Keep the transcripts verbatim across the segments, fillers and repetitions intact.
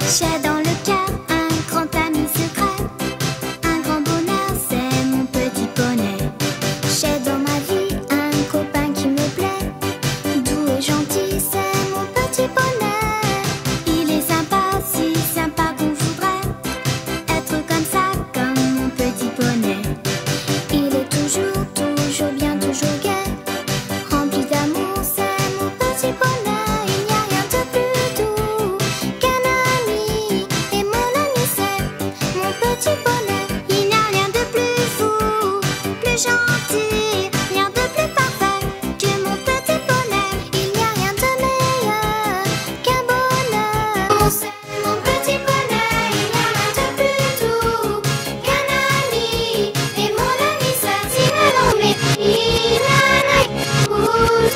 J'ai dans le cœur un grand ami secret. Un grand bonheur, c'est mon petit poney. J'ai dans ma vie un copain qui me plaît. Doux et gentil, c'est mon petit poney. Il est sympa, si sympa qu'on voudrait être comme ça, comme mon petit poney. Il est toujours, toujours bien, toujours gai. Rempli d'amour, c'est mon petit poney. Il n'y a rien de plus doux qu'un ami. Et mon ami, c'est mon petit poney. Il n'y a rien de plus fou, plus gentil, rien de plus parfait que mon petit poney. Il n'y a rien de meilleur qu'un bonheur. C'est mon petit poney. Il n'y a rien de plus doux qu'un ami. Et mon ami, c'est si melon, mais il a un œil rouge.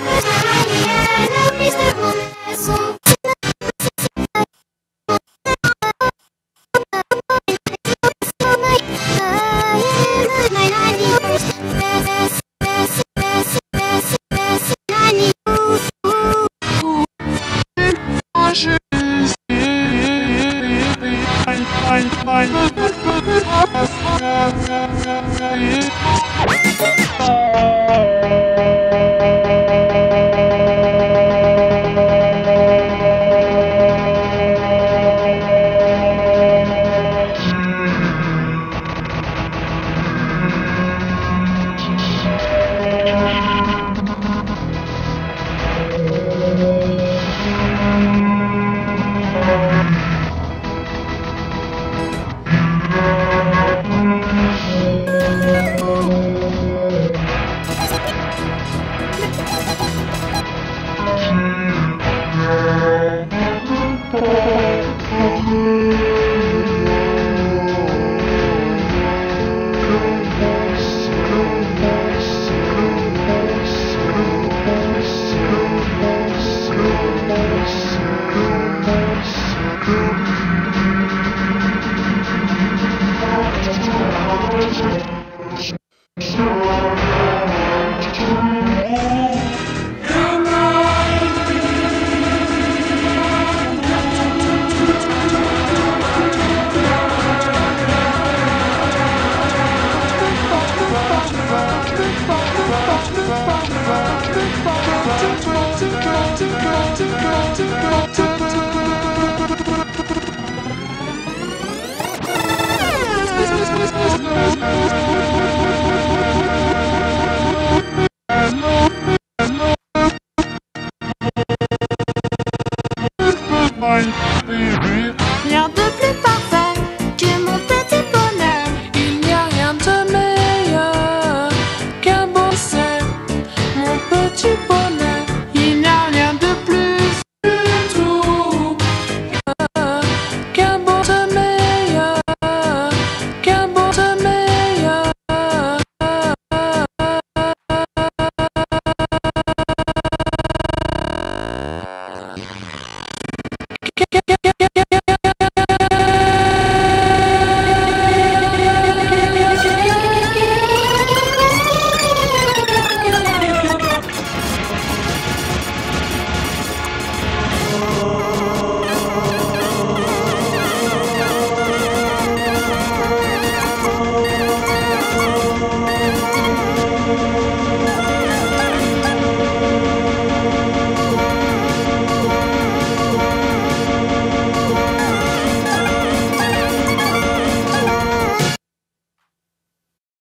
Il a un œil de poney. Son Bye.